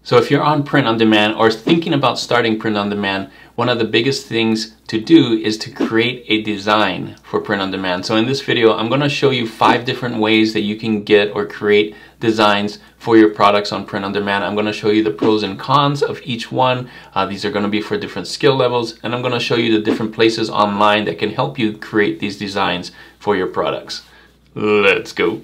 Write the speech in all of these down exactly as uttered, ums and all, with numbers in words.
So if you're on print on demand or thinking about starting print on demand, one of the biggest things to do is to create a design for print on demand. So in this video, I'm going to show you five different ways that you can get or create designs for your products on print on demand. I'm going to show you the pros and cons of each one. Uh, these are going to be for different skill levels, and I'm going to show you the different places online that can help you create these designs for your products. Let's go.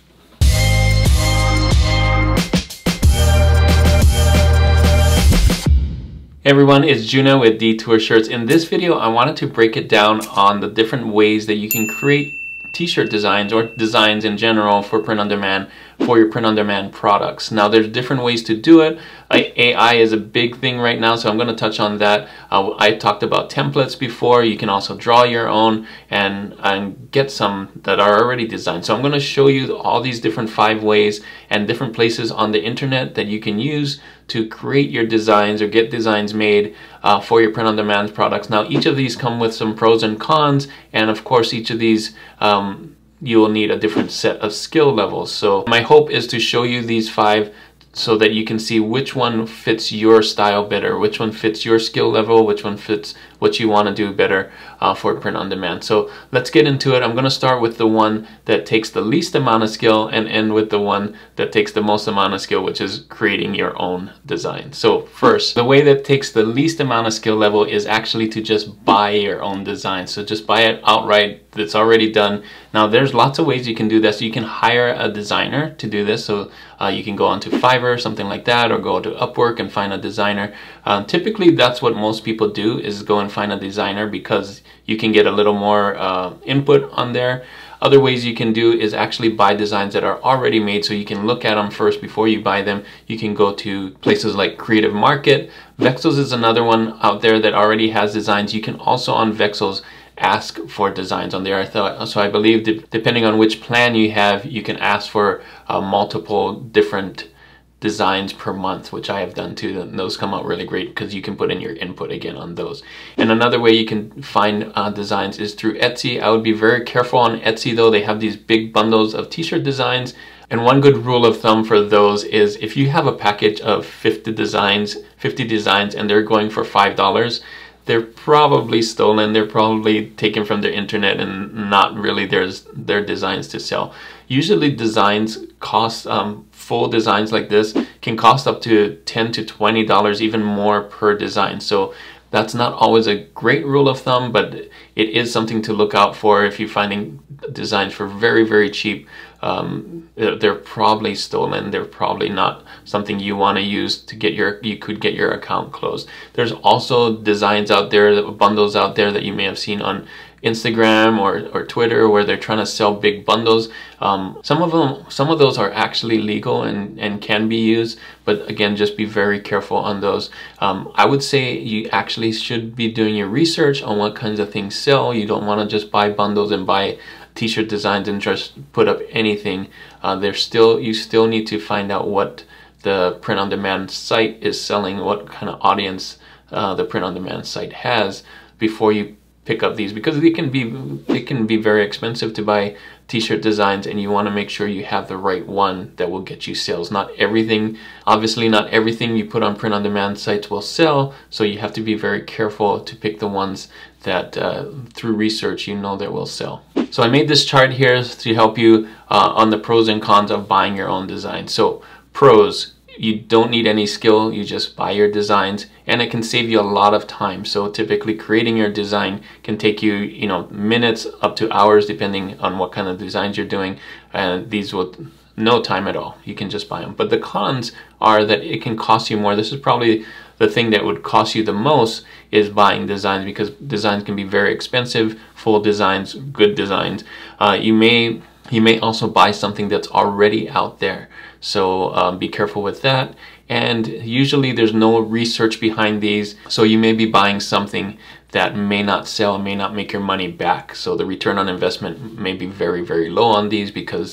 Hey everyone, it's Juna with Detour Shirts. In this video, I wanted to break it down on the different ways that you can create t-shirt designs or designs in general for print on demand for your print on demand products. Now there's different ways to do it. A I is a big thing right now, so I'm going to touch on that. Uh, I talked about templates before. You can also draw your own and, and get some that are already designed. So I'm going to show you all these different five ways and different places on the internet that you can use to create your designs or get designs made uh, for your print on demand products. Now each of these come with some pros and cons, and of course each of these um, you will need a different set of skill levels. So my hope is to show you these five so that you can see which one fits your style better, which one fits your skill level, which one fits what you want to do better uh, for print on demand. So let's get into it. I'm going to start with the one that takes the least amount of skill and end with the one that takes the most amount of skill, which is creating your own design. So first, the way that takes the least amount of skill level is actually to just buy your own design. So just buy it outright. It's already done. Now there's lots of ways you can do this. You can hire a designer to do this. So uh, you can go onto Fiverr, something like that, or go to Upwork and find a designer. Um, typically that's what most people do, is go and find a designer, because you can get a little more uh, input on there. Other ways you can do is actually buy designs that are already made, so you can look at them first before you buy them. You can go to places like Creative Market. Vexels is another one out there that already has designs. You can also on Vexels ask for designs on there. I thought, so I believe that depending on which plan you have, you can ask for uh, multiple different designs per month, which I have done too, and those come out really great because you can put in your input again on those. And another way you can find uh, designs is through Etsy. I would be very careful on Etsy though. They have these big bundles of t-shirt designs, and one good rule of thumb for those is if you have a package of fifty designs, fifty designs and they're going for five dollars, they're probably stolen. They're probably taken from their internet and not really there's their designs to sell. Usually designs cost, um, full designs like this can cost up to ten to twenty dollars, even more per design. So that's not always a great rule of thumb, but it is something to look out for. If you're finding designs for very, very cheap, um, they're probably stolen. They're probably not something you want to use to get your, you could get your account closed. There's also designs out there, bundles out there that you may have seen on Instagram or, or Twitter, where they're trying to sell big bundles. Um, some of them, some of those are actually legal and, and can be used, but again, just be very careful on those. Um, I would say you actually should be doing your research on what kinds of things sell. You don't want to just buy bundles and buy t-shirt designs and just put up anything. Uh, there's still, you still need to find out what the print on demand site is selling, what kind of audience uh, the print on demand site has before you pick up these, because they can be it can be very expensive to buy t-shirt designs, and you want to make sure you have the right one that will get you sales. Not everything, obviously not everything you put on print on demand sites will sell, so you have to be very careful to pick the ones that uh, through research you know that will sell. So I made this chart here to help you uh, on the pros and cons of buying your own design. So pros: you don't need any skill, you just buy your designs, and it can save you a lot of time. So typically creating your design can take you, you know, minutes up to hours, depending on what kind of designs you're doing. And these will no time at all. You can just buy them. But the cons are that it can cost you more. This is probably the thing that would cost you the most, is buying designs, because designs can be very expensive. Full designs, good designs. Uh, you may You may also buy something that's already out there, so um, be careful with that. And usually there's no research behind these, so you may be buying something that may not sell, may not make your money back. So the return on investment may be very, very low on these, because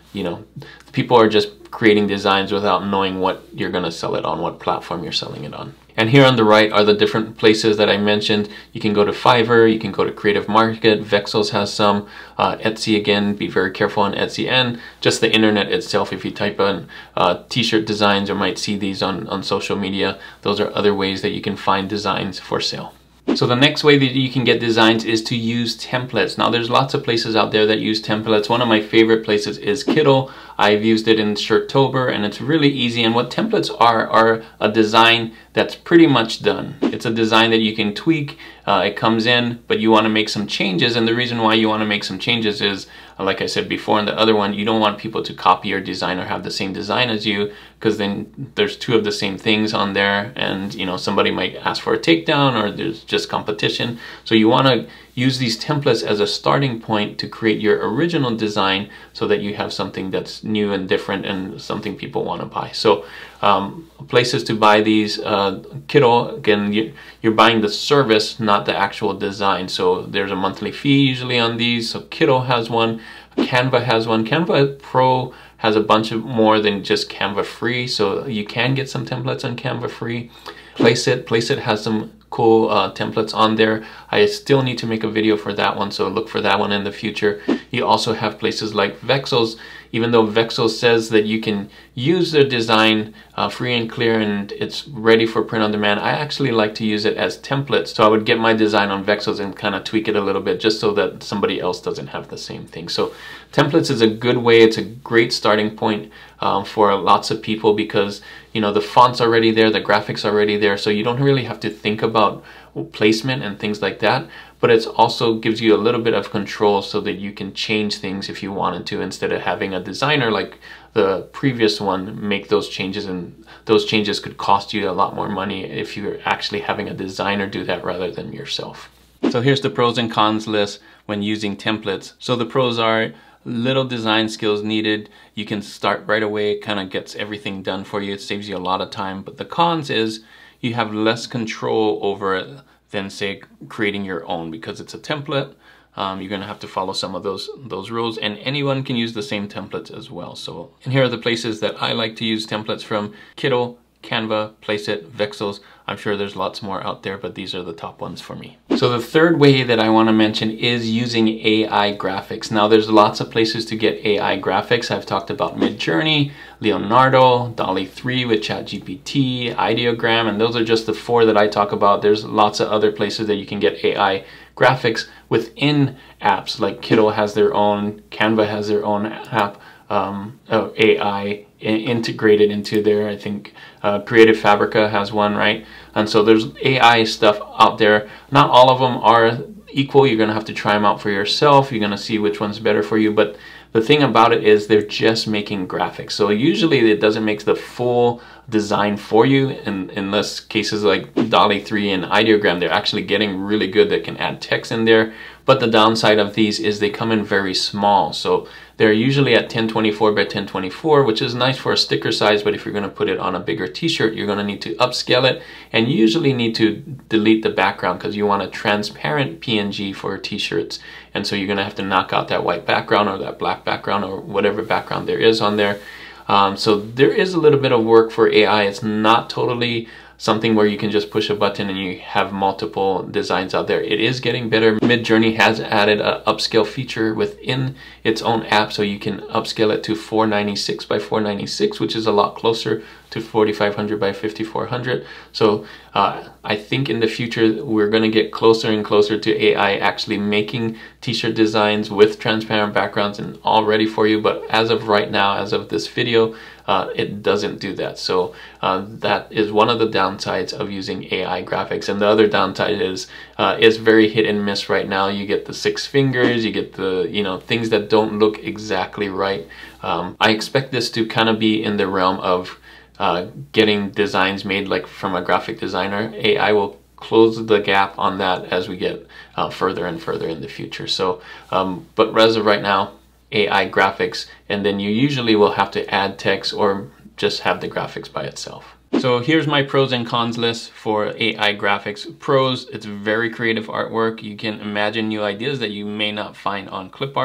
you know, people are just creating designs without knowing what you're going to sell it on, what platform you're selling it on. And here on the right are the different places that I mentioned. You can go to Fiverr, you can go to Creative Market, Vexels has some, uh, Etsy again, be very careful on Etsy, and just the internet itself. If you type in uh, t-shirt designs, you might see these on, on social media. Those are other ways that you can find designs for sale. So the next way that you can get designs is to use templates. Now there's lots of places out there that use templates. One of my favorite places is Kittl. I've used it in Shirtober and it's really easy. And what templates are, are a design that's pretty much done. It's a design that you can tweak. Uh, it comes in, but you want to make some changes. And the reason why you want to make some changes is, like I said before in the other one, you don't want people to copy your design or have the same design as you, because then there's two of the same things on there and you know somebody might ask for a takedown or there's just competition. So you want to use these templates as a starting point to create your original design so that you have something that's new and different and something people want to buy. So um, places to buy these, uh, Kittl, again, you, you're buying the service, not the actual design. So there's a monthly fee usually on these. So Kittl has one, Canva has one. Canva Pro has a bunch of more than just Canva Free. So you can get some templates on Canva Free. Placeit, Placeit has some cool uh, templates on there. I still need to make a video for that one, so look for that one in the future. You also have places like Vexels. Even though Vexels says that you can use their design uh, free and clear and it's ready for print on demand, I actually like to use it as templates. So I would get my design on Vexels and kind of tweak it a little bit just so that somebody else doesn't have the same thing. So templates is a good way. It's a great starting point um, for lots of people because you know the font's already there, the graphics already there, so you don't really have to think about placement and things like that. But it also gives you a little bit of control so that you can change things if you wanted to, instead of having a designer like the previous one make those changes, and those changes could cost you a lot more money if you're actually having a designer do that rather than yourself. So here's the pros and cons list when using templates. So the pros are little design skills needed. You can start right away. It kind of gets everything done for you. It saves you a lot of time. But the cons is you have less control over it than say creating your own, because it's a template. Um, you're going to have to follow some of those those rules, and anyone can use the same templates as well. So, and here are the places that I like to use templates from: Kittl, Canva, Placeit, Vexels. I'm sure there's lots more out there, but these are the top ones for me. So the third way that I want to mention is using A I graphics. Now there's lots of places to get A I graphics. I've talked about Midjourney, Leonardo, DALL-E three with ChatGPT, Ideogram, and those are just the four that I talk about. There's lots of other places that you can get A I graphics within apps. Like Kittl has their own, Canva has their own app, um, oh, A I integrated into there. I think uh, Creative Fabrica has one, right? And so there's A I stuff out there. Not all of them are equal. You're going to have to try them out for yourself. You're going to see which one's better for you. But the thing about it is they're just making graphics. So usually it doesn't make the full design for you, in, unless cases like DALL-E three and Ideogram, they're actually getting really good that can add text in there. But the downside of these is they come in very small. So they're usually at ten twenty-four by ten twenty-four, which is nice for a sticker size, but if you're going to put it on a bigger t-shirt, you're going to need to upscale it, and you usually need to delete the background because you want a transparent P N G for t-shirts. And so you're going to have to knock out that white background or that black background or whatever background there is on there. Um, so there is a little bit of work for A I. It's not totally something where you can just push a button and you have multiple designs out there. It is getting better. Midjourney has added an upscale feature within its own app, so you can upscale it to four ninety-six by four ninety-six, which is a lot closer to forty-five hundred by fifty-four hundred. So uh, I think in the future we're going to get closer and closer to A I actually making t-shirt designs with transparent backgrounds and all ready for you. But as of right now, as of this video, uh, it doesn't do that. So uh, that is one of the downsides of using A I graphics. And the other downside is uh, it's very hit and miss right now. You get the six fingers, you get the, you know, things that don't look exactly right. Um, I expect this to kind of be in the realm of uh, getting designs made like from a graphic designer. A I will close the gap on that as we get uh, further and further in the future. So, um, but as of right now, A I graphics, and then you usually will have to add text or just have the graphics by itself. So here's my pros and cons list for A I graphics. Pros, it's very creative artwork. You can imagine new ideas that you may not find on clip art,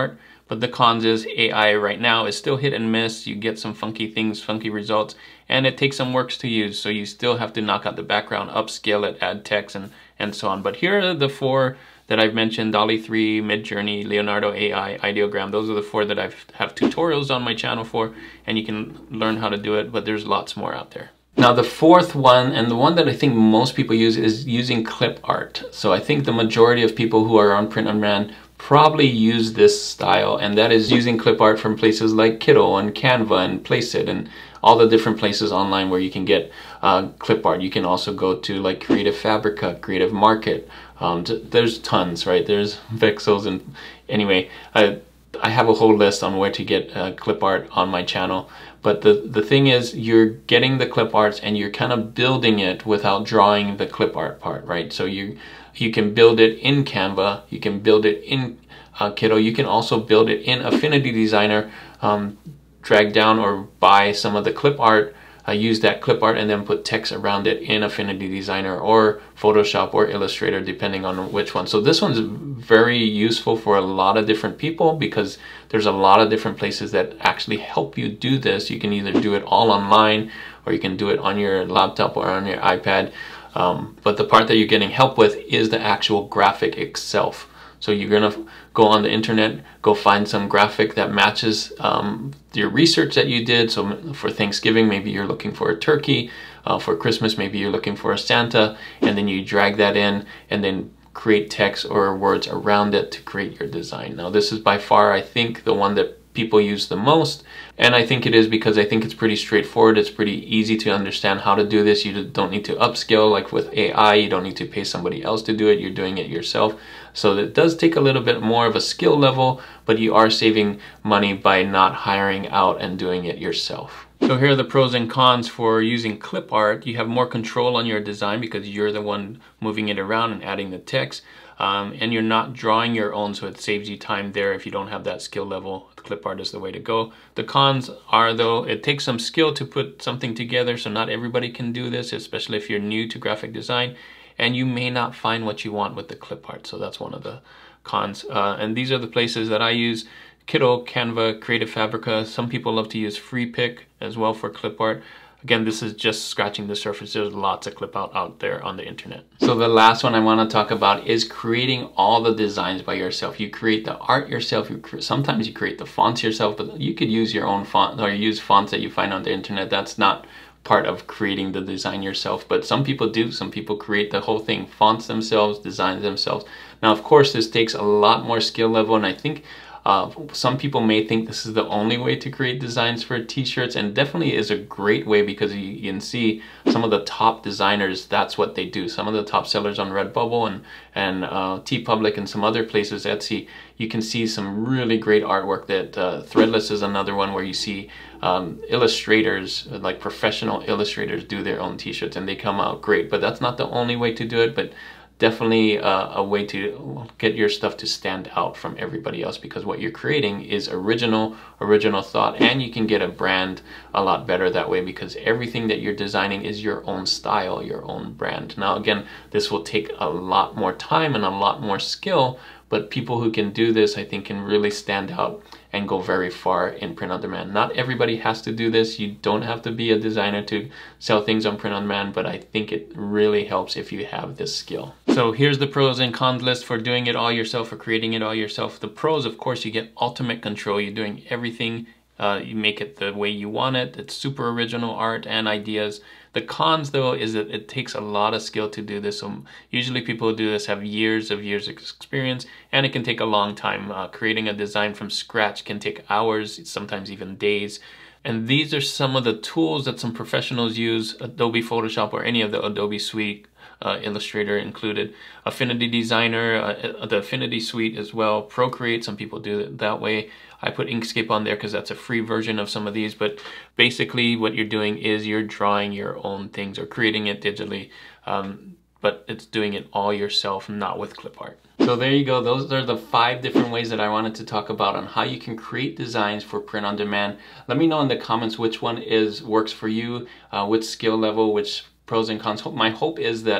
But the cons is A I right now is still hit and miss. You get some funky things, funky results, and it takes some works to use. So you still have to knock out the background, upscale it, add text, and, and so on. But here are the four that I've mentioned: DALL-E three, Midjourney, Leonardo A I, Ideogram. Those are the four that I've have tutorials on my channel for, and you can learn how to do it, but there's lots more out there. Now the fourth one, and the one that I think most people use, is using clip art. So I think the majority of people who are on print on demand probably use this style, and that is using clip art from places like Kiddo and Canva and Placeit and all the different places online where you can get uh, clip art. You can also go to like Creative Fabrica, Creative Market. Um, there's tons, right? There's Vexels, and anyway, I, I have a whole list on where to get uh, clip art on my channel. But the, the thing is, you're getting the clip arts and you're kind of building it without drawing the clip art part, right? So you you can build it in Canva, you can build it in uh, Kiddo, you can also build it in Affinity Designer, um, drag down or buy some of the clip art, uh, use that clip art and then put text around it in Affinity Designer or Photoshop or Illustrator, depending on which one. So this one's very useful for a lot of different people because there's a lot of different places that actually help you do this. You can either do it all online or you can do it on your laptop or on your iPad. Um, but the part that you're getting help with is the actual graphic itself. So you're gonna go on the internet, go find some graphic that matches um, your research that you did. So for Thanksgiving, maybe you're looking for a turkey. Uh, for Christmas, maybe you're looking for a Santa, and then you drag that in and then create text or words around it to create your design. Now this is by far, I think, the one that people use the most, and I think it is because I think it's pretty straightforward. It's pretty easy to understand how to do this. You don't need to upscale like with A I. You don't need to pay somebody else to do it. You're doing it yourself. So it does take a little bit more of a skill level, but you are saving money by not hiring out and doing it yourself. So here are the pros and cons for using clip art. You have more control on your design because you're the one moving it around and adding the text. Um, and you're not drawing your own, so it saves you time there if you don't have that skill level. Clip art is the way to go. The cons are, though, it takes some skill to put something together, so not everybody can do this, especially if you're new to graphic design, and you may not find what you want with the clip art. So that's one of the cons. Uh, and these are the places that I use: Kiddo, Canva, Creative Fabrica. Some people love to use FreePic as well for clip art. Again, this is just scratching the surface. There's lots of clip art out there on the internet. So the last one I want to talk about is creating all the designs by yourself. You create the art yourself. You sometimes you create the fonts yourself, but you could use your own font or use fonts that you find on the internet. That's not part of creating the design yourself, but some people do. Some people create the whole thing, fonts themselves, designs themselves. Now, of course, this takes a lot more skill level, and I think Uh, some people may think this is the only way to create designs for t-shirts, and definitely is a great way because you, you can see some of the top designers, that's what they do. Some of the top sellers on Redbubble and, and uh, TeePublic and some other places, Etsy, you can see some really great artwork. That uh, Threadless is another one where you see um, illustrators, like professional illustrators, do their own t-shirts and they come out great. But that's not the only way to do it, but definitely uh, a way to get your stuff to stand out from everybody else, because what you're creating is original, original thought, and you can get a brand a lot better that way because everything that you're designing is your own style, your own brand. Now again, this will take a lot more time and a lot more skill, but people who can do this, I think, can really stand out and go very far in print on demand. Not everybody has to do this. You don't have to be a designer to sell things on print on demand, but I think it really helps if you have this skill. So here's the pros and cons list for doing it all yourself, or creating it all yourself. The pros, of course, you get ultimate control. You're doing everything. Uh, you make it the way you want it. It's super original art and ideas. The cons, though, is that it takes a lot of skill to do this. So usually people who do this have years of years of experience, and it can take a long time. Uh, creating a design from scratch can take hours, sometimes even days. And these are some of the tools that some professionals use: Adobe Photoshop or any of the Adobe suite, uh, Illustrator included, Affinity Designer, uh, the Affinity suite as well, Procreate. Some people do it that way. I put Inkscape on there because that's a free version of some of these, but basically what you're doing is you're drawing your own things or creating it digitally, um, but it's doing it all yourself, not with clip art. So there you go. Those are the five different ways that I wanted to talk about on how you can create designs for print on demand. Let me know in the comments which one is works for you, uh, which skill level, which pros and cons. My hope is that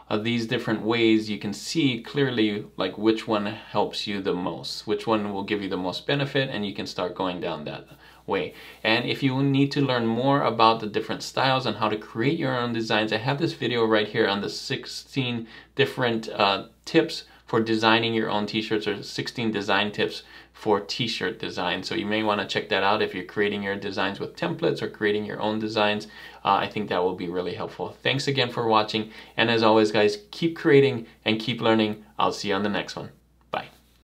of these different ways, you can see clearly like which one helps you the most, which one will give you the most benefit, and you can start going down that way. And if you need to learn more about the different styles and how to create your own designs, I have this video right here on the sixteen different uh, tips for designing your own t-shirts, or sixteen design tips for t-shirt design. So you may want to check that out if you're creating your designs with templates or creating your own designs. Uh, I think that will be really helpful. Thanks again for watching, and as always guys, keep creating and keep learning. I'll see you on the next one.